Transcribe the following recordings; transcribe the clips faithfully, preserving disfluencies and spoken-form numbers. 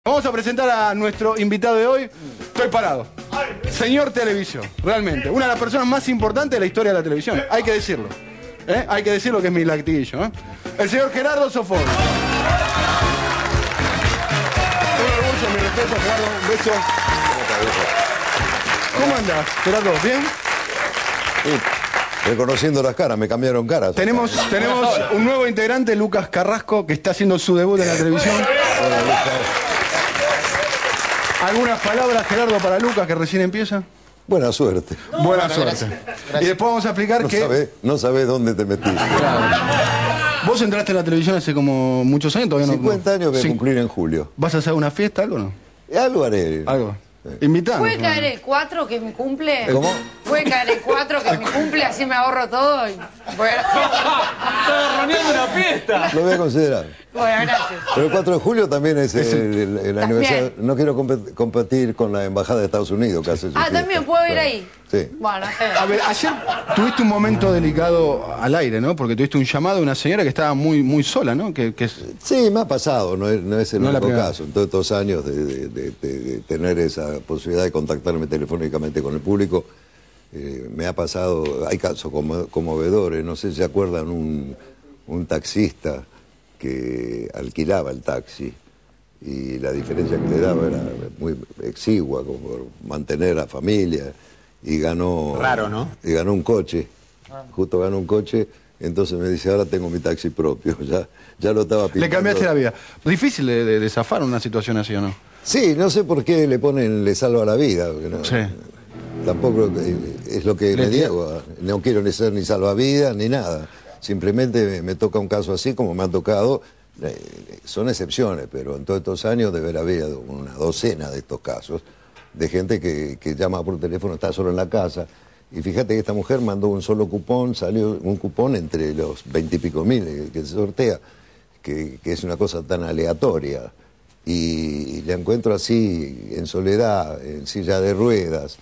Vamos a presentar a nuestro invitado de hoy. Estoy parado. Señor Televisión, realmente. Una de las personas más importantes de la historia de la televisión. Hay que decirlo. ¿Eh? Hay que decirlo que es mi lactillo. ¿eh? El señor Gerardo Sofovich. Un orgullo, mi respeto, Gerardo. Un beso. ¿Cómo andás, Gerardo? ¿Bien? Sí. Reconociendo las caras, me cambiaron caras. Tenemos, tenemos un nuevo integrante, Lucas Carrasco, que está haciendo su debut en la televisión. ¿Algunas palabras, Gerardo, para Lucas, que recién empieza? Buena suerte. Buena bueno, suerte. Gracias. Gracias. Y después vamos a explicar no que... Sabés, no sabés dónde te metiste. Claro. Vos entraste en la televisión hace como muchos años, todavía no... cincuenta años voy a cumplir en julio. ¿Vas a hacer una fiesta, algo o no? Algo haré. Algo. Invitando. ¿Puede caer el cuatro que es mi cumple? ¿Cómo? ¿Puede caer el cuatro que es mi cumple? Así me ahorro todo. Y... Bueno. Estaba reuniendo una fiesta. Lo voy a considerar. Bueno, gracias. Pero el cuatro de julio también es el, el, el aniversario. No quiero competir, competir con la Embajada de Estados Unidos que hace su Ah, fiesta. también puedo ir ahí. Sí. Bueno, a ver, ayer tuviste un momento delicado al aire, ¿no? Porque tuviste un llamado de una señora que estaba muy muy sola, ¿no? Que, que es... Sí, me ha pasado, no es, no es el no único caso. En todos estos años de, de, de, de, de tener esa posibilidad de contactarme telefónicamente con el público, eh, me ha pasado, hay casos como, conmovedores, no sé si se acuerdan un, un taxista que alquilaba el taxi y la diferencia que le daba era muy exigua, como por mantener a familia, y ganó, Raro, ¿no? y ganó un coche, justo ganó un coche, entonces me dice, ahora tengo mi taxi propio, ya, ya lo estaba pintando. Le cambiaste la vida. Difícil de, de, de zafar una situación así, ¿o no? Sí, no sé por qué le ponen, le salva la vida, no, sí. Tampoco es lo que le me niego, no quiero ni ser ni salvavidas ni nada. Simplemente me toca un caso así como me han tocado, eh, son excepciones, pero en todos estos años debe haber habido una docena de estos casos, de gente que, que llama por teléfono, está solo en la casa, y fíjate que esta mujer mandó un solo cupón, salió un cupón entre los veintipico mil que se sortea, que, que es una cosa tan aleatoria, y, y la encuentro así, en soledad, en silla de ruedas,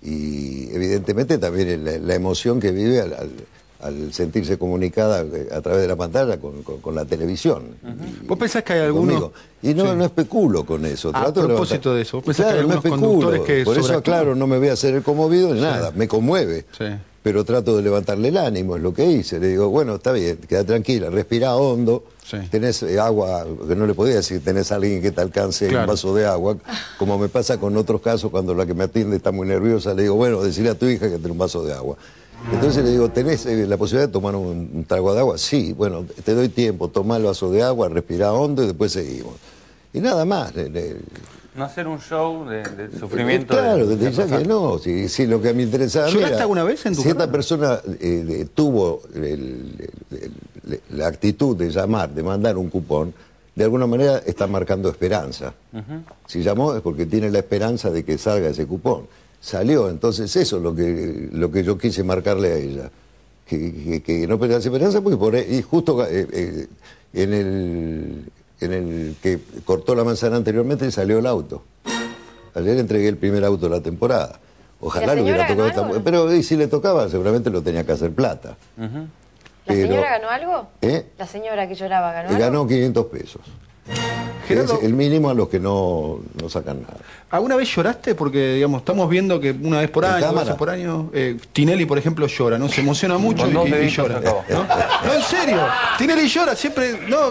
y evidentemente también la, la emoción que vive al, al al sentirse comunicada a través de la pantalla con, con, con la televisión. Uh-huh. ¿Vos pensás que hay algunos...? Y no, sí. no especulo con eso. A Trato propósito de, de eso, ¿vos pensás claro, que hay algunos no conductores que Por eso, claro, no me voy a hacer el conmovido ni sí. nada, me conmueve. Sí. Pero trato de levantarle el ánimo, es lo que hice. Le digo, bueno, está bien, queda tranquila, respira hondo, sí. tenés agua, que no le podía decir, tenés a alguien que te alcance claro. un vaso de agua, como me pasa con otros casos cuando la que me atiende está muy nerviosa, le digo, bueno, decirle a tu hija que tiene un vaso de agua. Entonces le digo, ¿tenés eh, la posibilidad de tomar un, un trago de agua? Sí, bueno, te doy tiempo, toma el vaso de agua, respira hondo y después seguimos. Y nada más. Le, le... No hacer un show de, de sufrimiento. Eh, claro, de, de, de que no, si, si lo que me interesaba... ¿Lloraste mira, alguna vez en tu Si esta carrera? persona eh, tuvo el, el, el, la actitud de llamar, de mandar un cupón, de alguna manera está marcando esperanza. Uh-huh. Si llamó es porque tiene la esperanza de que salga ese cupón. Salió, entonces eso es lo que, lo que yo quise marcarle a ella. Que, que, que no perdiera esperanza, porque por, y justo eh, eh, en, el, en el que cortó la manzana anteriormente salió el auto. Ayer entregué el primer auto de la temporada. Ojalá le hubiera tocado esta mujer. Pero y si le tocaba, seguramente lo tenía que hacer plata. Uh-huh. ¿La pero, señora ganó algo? ¿Eh? La señora que lloraba ganó y algo. Ganó quinientos pesos. Gerardo, es el mínimo a los que no, no sacan nada. ¿Alguna vez lloraste? Porque, digamos, estamos viendo que una vez por año, dos veces por año, eh, Tinelli, por ejemplo, llora, ¿no? Se emociona mucho y, y, y llora. ¿no? No, en serio. Tinelli llora, siempre, no,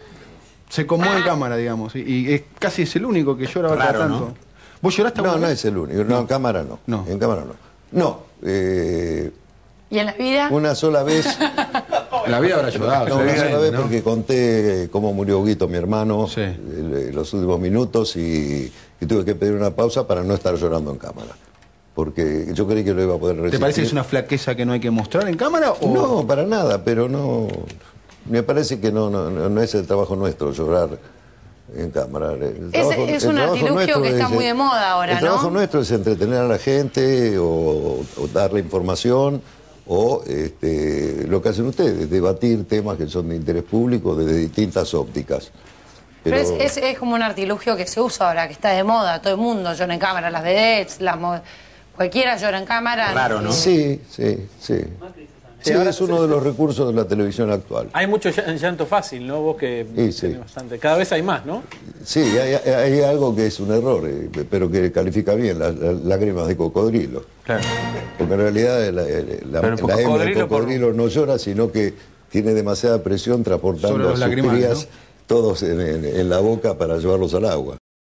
se conmueve en cámara, digamos, y, y es casi es el único que llora cada tanto. ¿No? ¿Vos lloraste alguna No, vez? no es el único. No, en cámara no. no. En cámara no. No. Eh, ¿Y en la vida? Una sola vez... En la vida habrá ayudado. No, una sola vez porque conté cómo murió Huguito, mi hermano, sí. en los últimos minutos y, y tuve que pedir una pausa para no estar llorando en cámara. Porque yo creí que lo iba a poder resistir. ¿Te parece que es una flaqueza que no hay que mostrar en cámara? O... No, para nada, pero no... Me parece que no, no, no es el trabajo nuestro llorar en cámara. El es trabajo, es un artilugio que está es, muy de moda ahora, el ¿no? El trabajo nuestro es entretener a la gente o, o darle información... o este, lo que hacen ustedes, debatir temas que son de interés público desde distintas ópticas. Pero, Pero es, es, es como un artilugio que se usa ahora, que está de moda, todo el mundo llora en cámara, las vedettes, las mo... cualquiera llora en cámara. Raro, ¿no? Sí, sí, sí. Sí, ahora es uno de los recursos de la televisión actual. Hay mucho llanto fácil, ¿no? Vos que sí, sí. tenés bastante. Cada vez hay más, ¿no? Sí, hay, hay algo que es un error, eh, pero que califica bien, las la, lágrimas de cocodrilo. Claro. Porque en realidad la, la, la, la hembra del cocodrilo por... no llora, sino que tiene demasiada presión transportando a sus crías, ¿no? Todos en, en, en la boca para llevarlos al agua.